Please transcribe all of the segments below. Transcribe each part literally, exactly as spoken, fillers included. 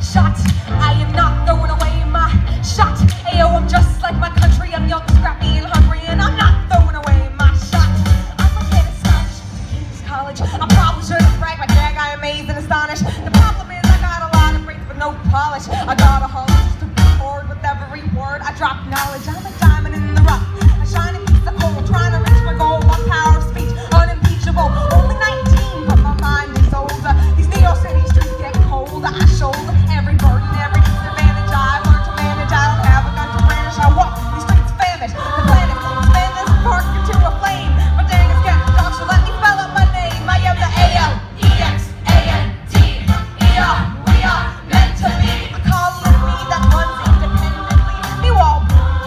shot. I am not throwing away my shot. Ayo, I'm just like my country. I'm young, scrappy, and hungry, and I'm not throwing away my shot. I'm a kid astonished to King's College. I probably shouldn't brag, but dag, I am amazed and astonished. The problem is I got a lot of brains but no polish. I got a hull just to record with every word. I drop knowledge. I'm a diamond in the rough. I shine a piece of coal, trying to reach my goal. My power of speech, unimpeachable. Only nineteen, but my mind is older. These New York City streets get cold. I shoulder every burden, every disadvantage. I learn to manage. I don't have a gun to brandish. I walk these streets famished. The planet expand this park into a flame. My dang is getting dark, so let me spell out my name. I am the A L E X A N T E R. We are meant to be. A colony that runs independently. You all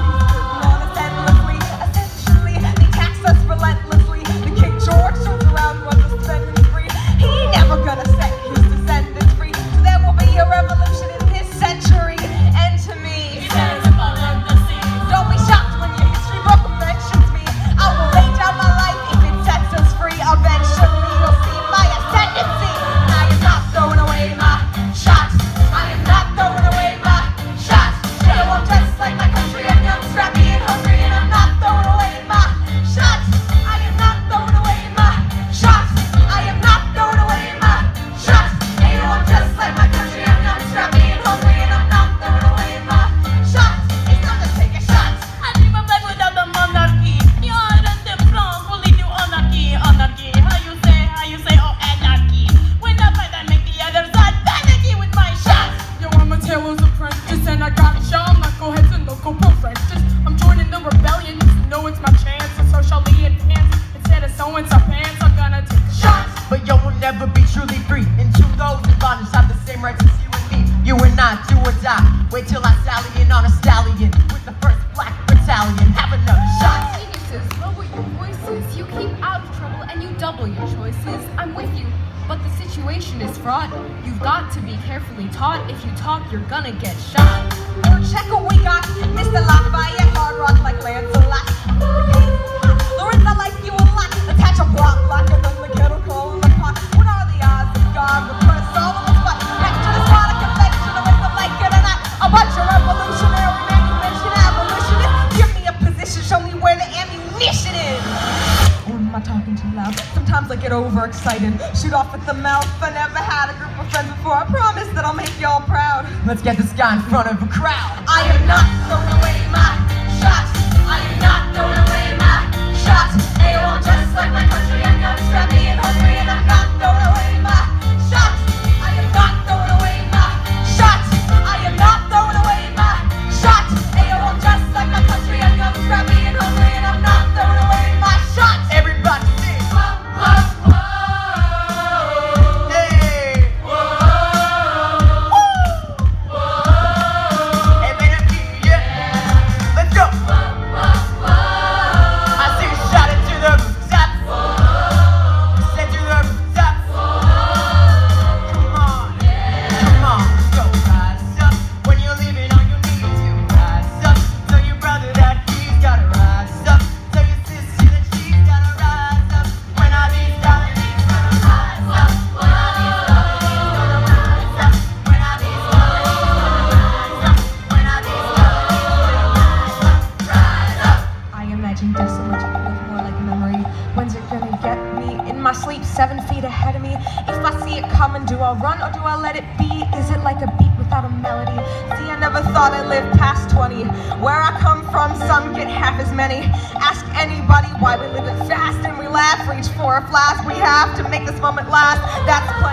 on us endlessly. Essentially, they tax us relentlessly. The King George turns around was a spending spree. He never gonna set his descendants free. So there will be a revolution in his century. And to me, he says, follow the sea. Don't be shocked when your history book mentions me. I will lay down my life if it sets us free. Eventually, you'll see my ascendancy. I am not throwing away my shots. I am not throwing away my shots. Yo, I'm just like my country. I'm young, scrappy, and hungry, and I'm not throwing away my shots. I am not throwing away my shots. I am not throwing away my shots. Hey, yo, I'm just like my country. I'm young, scrappy, and hungry, and I'm not throwing away my shots. It's time to take a shot. I dream of life without the monarchy. You are in the France, will lead to anarchy. Anarchy, how you say, how you say, oh, anarchy. When I fight, I make the other side panicky with my shots. Yo, I'm a tailor's apprentice, and I got shot knuckleheads and local apprentices. I'm joining the rebellion, you know it's my chance to socially advance. Instead of sewing some pants, I'm gonna take shots. But yo will never be truly free. And two those in bondage have the same rights as you and me. You and I, do or die. Wait till I sally in on a stallion with the first black battalion. Have another shot. Geniuses, lower your voices. You keep out of trouble and you double your choices. I'm with you, but the situation is fraught. You've got to be carefully taught. If you talk, you're gonna get shot. Or check what we got. Mister Lafayette, hard rock like Lancelot. Lawrence, I like you a lot. Attach a block blacker than the kettle coal in the pot. What are the odds of God would put us all on the spot? Next to the spot of convention, or with the like it or not. A bunch of revolutionary men you mention abolitionists. Give me a position, show me where the ammunition is. Or am I talking too loud? Sometimes I get overexcited. Shoot off at the mouth. I never had a group of friends before. I promise that I'll make y'all proud. Let's get this guy in front of a crowd. I am not throwing away my shots. I am not throwing away my shots. Hey, I'm just like my country. I'm young, scrappy, and hungry, and I'm not throwing away my shots. I am not throwing away my shots. I am not throwing away my shots. Hey, I'm just like my country. I'm young, scrappy, and hungry, and I'm not throwing away my shots. Everybody sing. Whoa, whoa, whoa. Hey. Whoa. Hey, man, yeah. Let's go. I see you shot into the rooftop. Send to the rooftop. Come on. Come on. Let's go. Rise up. When you're leaving, all you need to rise up. Tell your brother that he's gotta rise up. Tell your sister that she's gotta rise up. When all these colonies gonna rise up. When all these colonies gonna rise up. When all these colonies gonna rise up. When all these colonies gonna rise up. Rise up. I imagine desolate, look more like a memory. When's it gonna get me? In my sleep, seven feet ahead of me. If I see it coming, do I run or do I let it be? Is it like a beat without a melody? See, I never thought I'd live past twenty. Where I come from, some get half as many. Ask anybody why we live it fast and we laugh. Reach for a flask, we have to make this moment last. That's plenty.